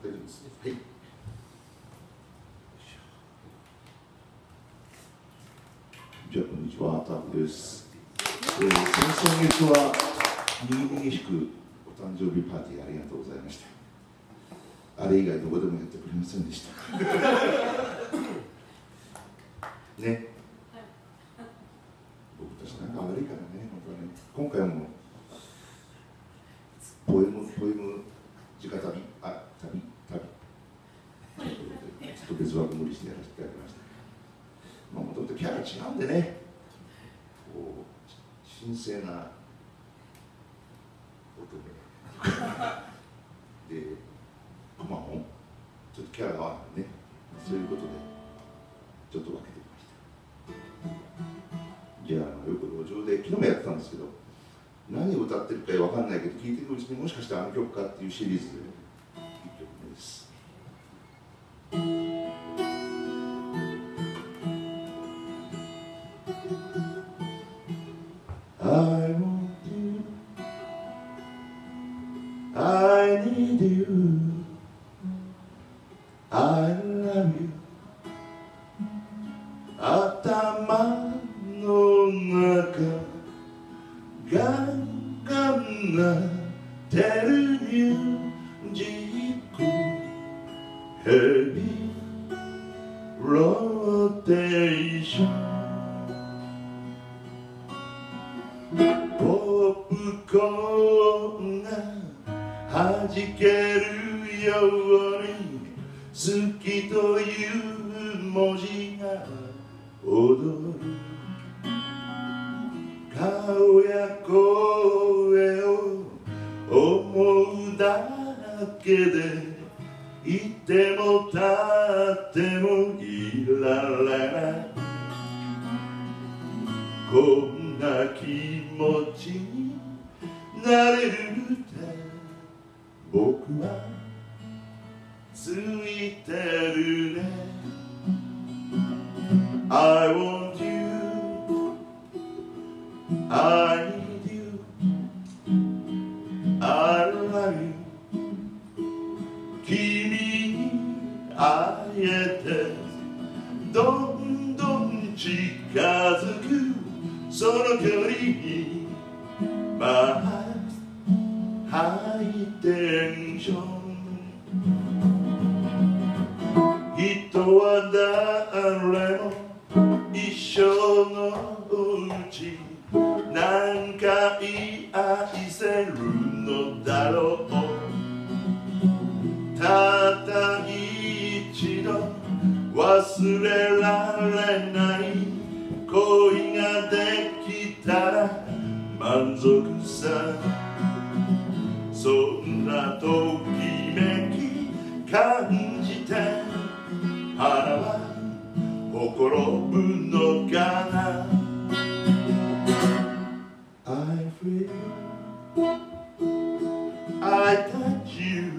大丈夫です。はい。じゃあ、こんにちは、タフです。先々月は、にぎにぎしくお誕生日パーティーありがとうございました。あれ以外どこでもやってくれませんでした。ね。僕たちなんか悪いからね、本当はね。今回も、ポエム、直旅、旅。ちょっと別枠無理してやらせていただきました。もともとキャラ違うんでね、こう神聖な乙女で、くまモン、ちょっとキャラが合わないね、そういうことで、ちょっと分けてきました。じゃあ、よく路上で、昨日もやってたんですけど、何を歌ってるか分かんないけど、聴いていくうちにもしかしてあの曲かっていうシリーズで、1曲目です。I want you, I need you, I love you 頭の中ガンガンなってるミュージックヘビーローテーションポップコーンが弾けるように好きという文字が踊る顔や声を思うだけでいても立ってもいられないこんな気持ちになれるって僕はついてるね I want you I need you I love you 君に会えてどんどん近づくその距離にハイテンション人は誰も一緒のうち何回愛せるのだろうたった一度忘れられない恋ができたら満足さそんなときめき感じて花はほころぶのかな I feel I touch you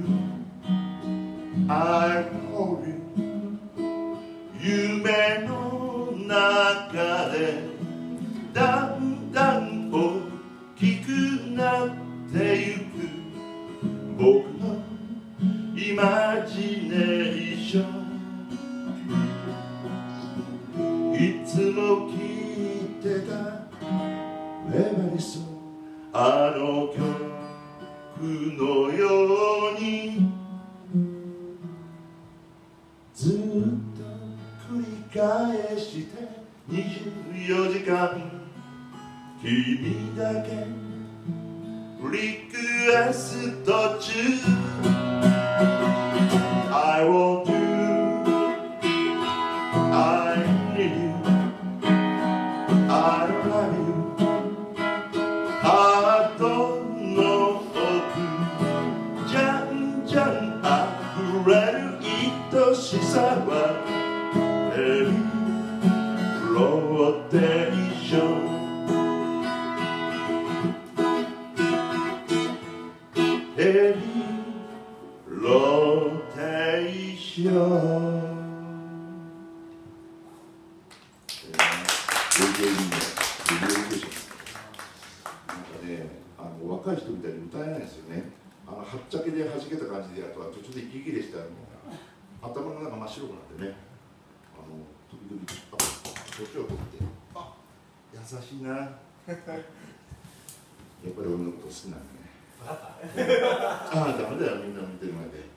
I hold you 夢の中でだんだん大きくなってゆく僕のイマジネーションいつも聴いてたメモリスあの曲のようにずっと繰り返して24時間君だけリクエスト中 I want you I need you I love you ハートの奥じゃんじゃん溢れる愛しさはヘビーローテーションヘビーローテーションなんかね、若い人みたいに歌えないですよね。 はっちゃけで弾けた感じでやると途中で息切れして頭の中真っ白くなってね、時々年を取って優しいなやっぱり俺のこと好きなんだねダメだよみんな見てる前で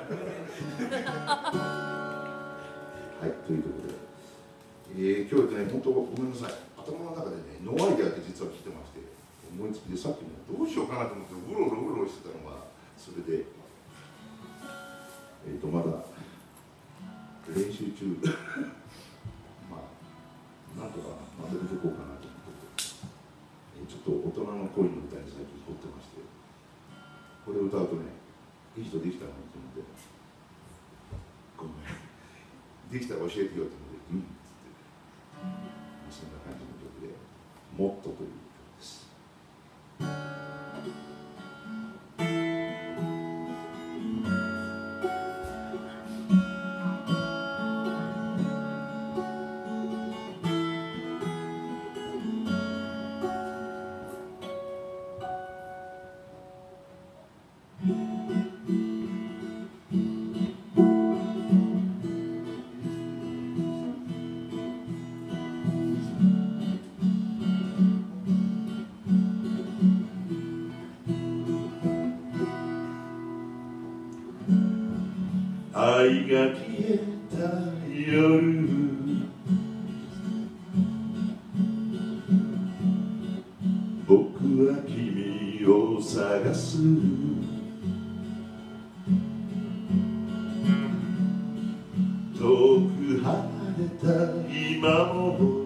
はいということで、今日ね本当ごめんなさい、頭の中でねノーアイデアって実は来てまして、思いつきでさっきもどうしようかなと思ってうろうろしてたのがそれでまだ練習中まあなんとかまとめていこうかなと思ってちょっと大人の恋の歌に最近凝ってまして、これを歌うとねいい人できたなと思ってごめんできたら教えてよって言うのでそんな感じの曲で「もっと」という曲です。愛が消えた夜、僕は君を探す。遠く離れた今も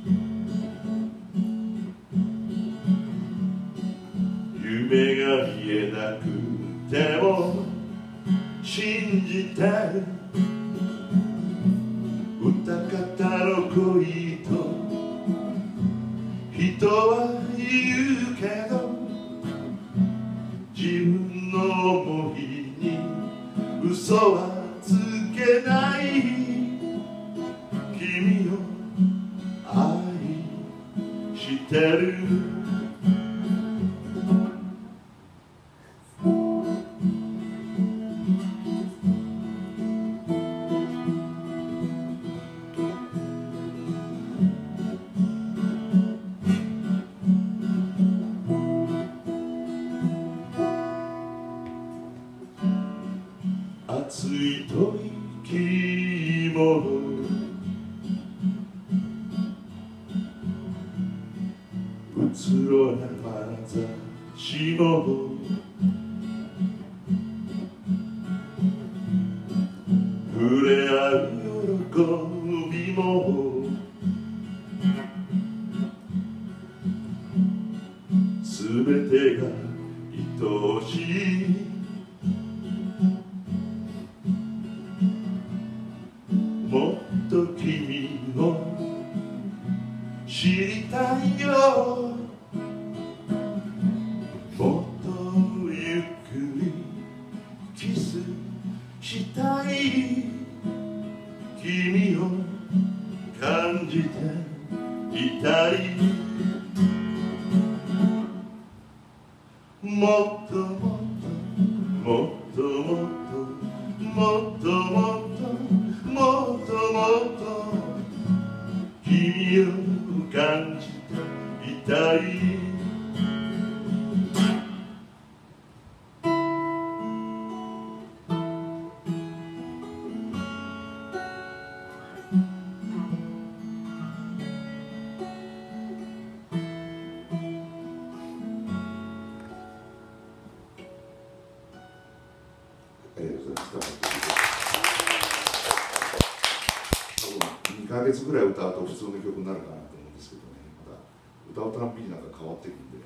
夢が見えなくても信じてる歌方の恋と人は言うけど自分の想いに嘘はつけない君を愛してる熱い時もうつろな眼差しも触れ合う喜びもすべてが愛しいもっと君を知りたいよもっとゆっくりキスしたい君を感じていたいもっともっともっともっともっともっともっともっと君を感じていたいありがとうございます。2ヶ月ぐらい歌うと普通の曲になるかなと思うんですけどね、また歌うたんびになんか変わっていくんで、は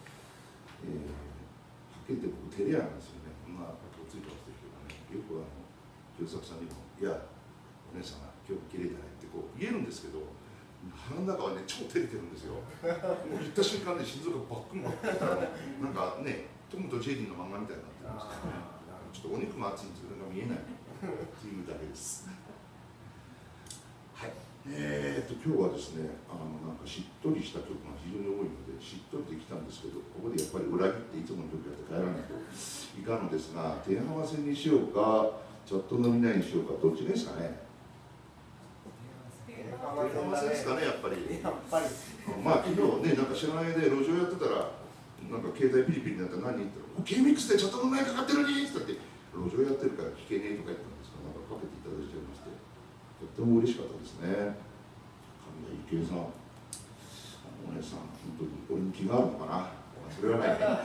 っきり言って僕照れ屋なんですよね。こんなことついてますけどね、よく清作さんにも「いやお姉さんが今日綺麗だね」ってこう言えるんですけど、腹の中はね超照れてるんですよ。もう言った瞬間で心臓がバックンバックンったらなんかねトムとジェリーの漫画みたいになってましたね。ちょっとお肉も熱いんですけど、見えないっていうだけです。はい。 今日はですね、なんかしっとりした曲が非常に多いので、しっとりできたんですけど、ここでやっぱり裏切っていつもの曲やって帰らないといかんのですが、手合わせにしようか、ちょっと飲みないにしようか、どっちですかね。手合わせですかね、やっぱり。まあ昨日ね、なんか知らないで路上やってたら、なんか携帯ピリピリになったら何言ったら、Kミックスでちょっと飲みないかかってるにって言って、路上やってるから聞けねえとか言ったんですが、なんかかけていただいちゃいまして、とっても嬉しかったですね。神田郁恵さん、お姉さん、本当に俺に気があるのかな、それはないね。はい、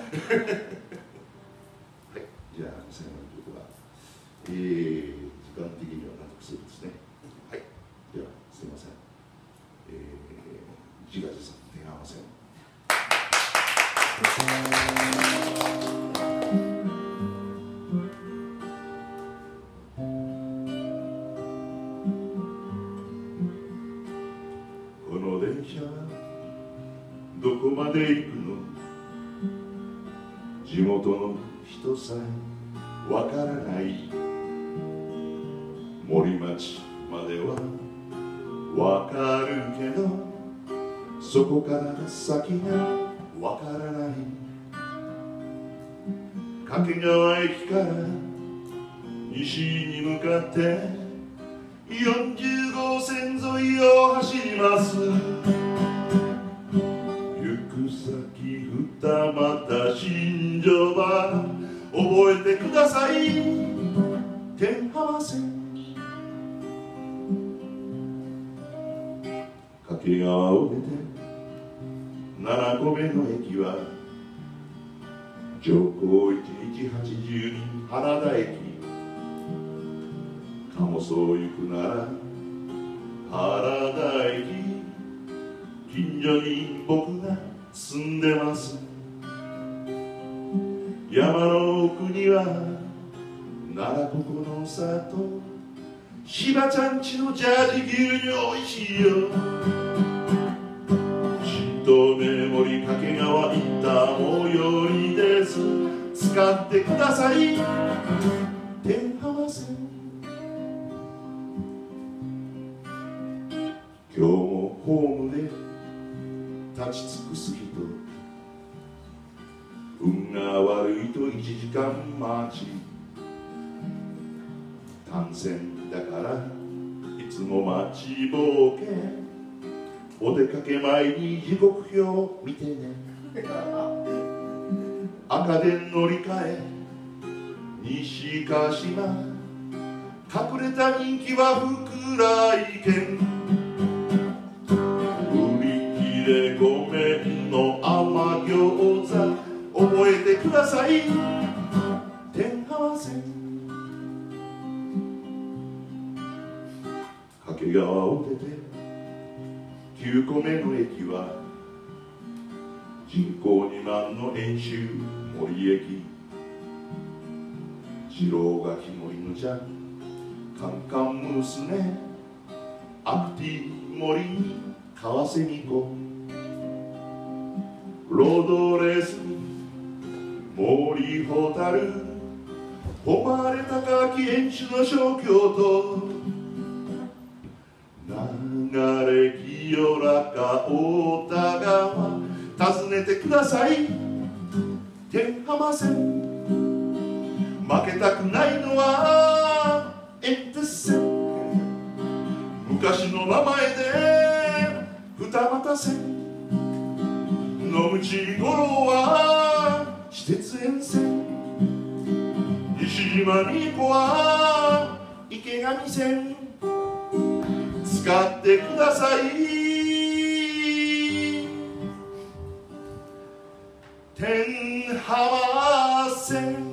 じゃあ、最後の曲は、時間的には納得するですね。はい、では、すみません。自画自賛、手合わせ。この電車どこまで行くの、地元の人さえわからない、森町まではわかるけど、そこから先がわからない。掛川駅から西に向かって40号線沿いを走ります。行く先二俣新庄場、覚えてください、天浜線。掛川を出て7個目の駅は上皇1182原田駅。鴨荘行くなら原田駅、近所に僕が住んでます。山の奥には奈良ここの里、しばちゃんちのジャージ牛乳おいしいよ。新東名森掛川行った最寄りです、使ってください、天浜線。今日もホームで立ち尽くす人、運が悪いと1時間待ち、単線だからいつも待ちぼうけ、お出かけ前に時刻表見てね。赤で乗り換え西鹿島、隠れた人気は福来県。売り切れごめんの甘餃子、覚えてください、天浜線。掛川を出て9個目の駅は人口2万の遠州森駅。次郎垣森のじゃんカンカン娘、アクティ森にカワセミコ、ロードレースに森ホタル、誉れ高き遠州の小京都、流れ清らか太田川、訪ねてください、天浜線。負けたくないのはエンテス線、昔の名前で二俣線。野口五郎は私鉄沿線、西島に子は池上線。使ってください、天浜線。